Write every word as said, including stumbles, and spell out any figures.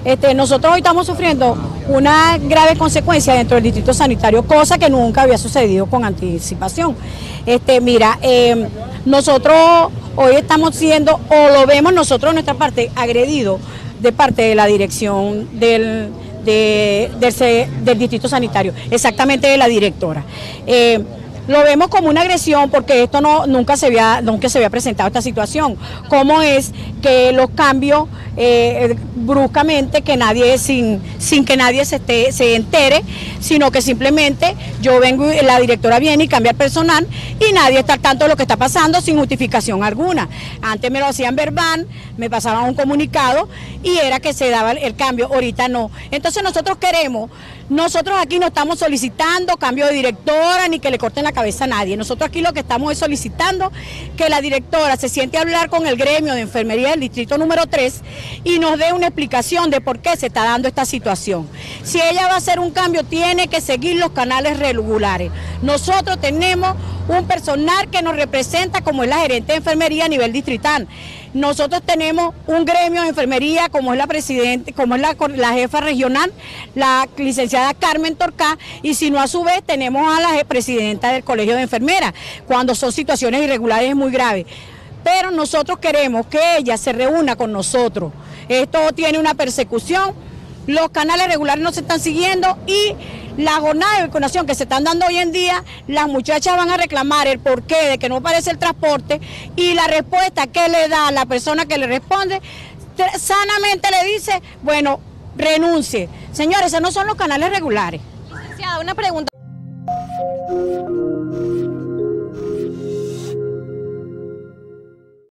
Este, nosotros hoy estamos sufriendo una grave consecuencia dentro del distrito sanitario, cosa que nunca había sucedido con anticipación. Este, mira, eh, nosotros hoy estamos siendo, o lo vemos nosotros en nuestra parte, agredidos de parte de la dirección del, de, del, del distrito sanitario, exactamente de la directora. Eh, Lo vemos como una agresión porque esto no nunca se había nunca se había presentado esta situación. ¿Cómo es que los cambios eh, bruscamente, que nadie sin sin que nadie se esté, se entere, sino que simplemente yo vengo y la directora viene y cambia el personal y nadie está al tanto de lo que está pasando sin justificación alguna? Antes me lo hacían verbal, me pasaban un comunicado y era que se daba el cambio, ahorita no. Entonces nosotros queremos, nosotros aquí no estamos solicitando cambio de directora ni que le corten la cabeza a nadie. Nosotros aquí lo que estamos es solicitando que la directora se siente a hablar con el gremio de enfermería del distrito número tres y nos dé una explicación de por qué se está dando esta situación. Si ella va a hacer un cambio, tiene que seguir los canales regulares. Nosotros tenemos un personal que nos representa, como es la gerente de enfermería a nivel distrital. Nosotros tenemos un gremio de enfermería, como es la presidente, como es la, la jefa regional, la licenciada Carmen Torcá, y si no, a su vez tenemos a la presidenta del colegio de enfermeras, cuando son situaciones irregulares muy graves. Pero nosotros queremos que ella se reúna con nosotros. Esto tiene una persecución, los canales regulares no se están siguiendo y la jornada de vacunación que se están dando hoy en día, las muchachas van a reclamar el porqué de que no aparece el transporte y la respuesta que le da la persona que le responde, sanamente le dice, bueno, renuncie. Señores, esos no son los canales regulares. Licenciada, una pregunta.